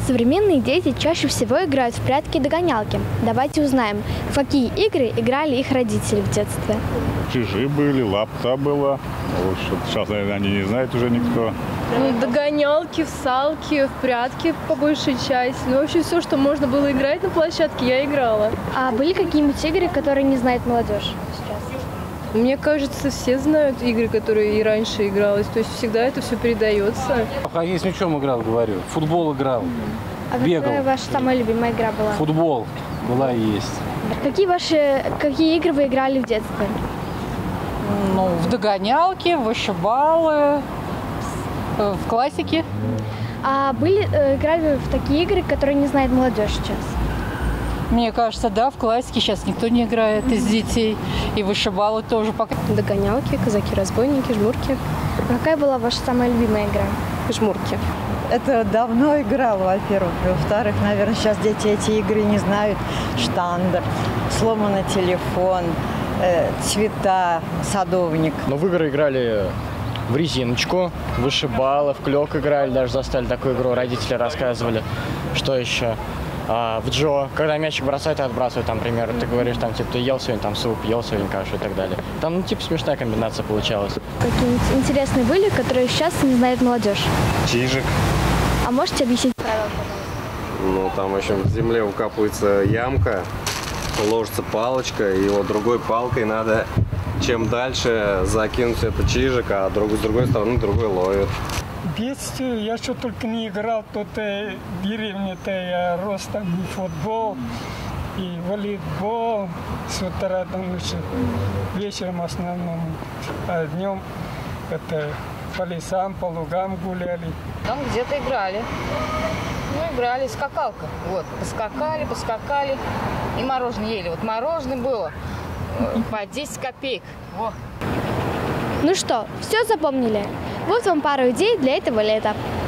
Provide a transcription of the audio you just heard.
Современные дети чаще всего играют в прятки и догонялки. Давайте узнаем, в какие игры играли их родители в детстве. Чижи были, лапта была. Вот сейчас, наверное, они не знают уже никто. Ну, догонялки, в салки, в прятки по большей части. Ну, вообще все, что можно было играть на площадке, я играла. А были какие-нибудь игры, которые не знает молодежь сейчас? Мне кажется, все знают игры, которые и раньше игралось. То есть всегда это все передается. В хоккей с мячом играл, говорю. Футбол играл. А Бегал. какая ваша самая любимая игра была? Футбол была и есть. Какие игры вы играли в детстве? Ну, в догонялки, в вышибалы, в классике. А играли в такие игры, которые не знает молодежь сейчас? Мне кажется, да, в классике сейчас никто не играет из детей. И вышибалы тоже пока. Догонялки, казаки-разбойники, жмурки. А какая была ваша самая любимая игра? Жмурки. Это давно играл, во-первых. Во-вторых, наверное, сейчас дети эти игры не знают. Штандер, сломанный телефон, цвета, садовник. Но в игры играли в резиночку, вышибалы, в клёк играли, даже застали такую игру, родители рассказывали. Что еще? В Джо, когда мячик бросают и отбрасывают, там, например, ты говоришь, там, типа, ты ел сегодня там суп, ел сегодня кашу и так далее. Там, ну, типа, смешная комбинация получалась. Какие-нибудь интересные были, которые сейчас не знает молодежь? Чижик. А можете объяснить правила? Ну, там, в общем, в земле укапывается ямка, ложится палочка, и вот другой палкой надо, чем дальше, закинуть этот чижик, а с другой стороны другой ловит. В детстве я что только не играл, тут в деревне-то я рос там и футбол, и волейбол с утра там еще вечером в основном, а днем это по лесам, по лугам гуляли. Там где-то играли. Ну, играли, скакалка. Вот, поскакали, и мороженое ели. Вот мороженое было по 10 копеек. Во. Ну что, все запомнили? Вот вам пару идей для этого лета.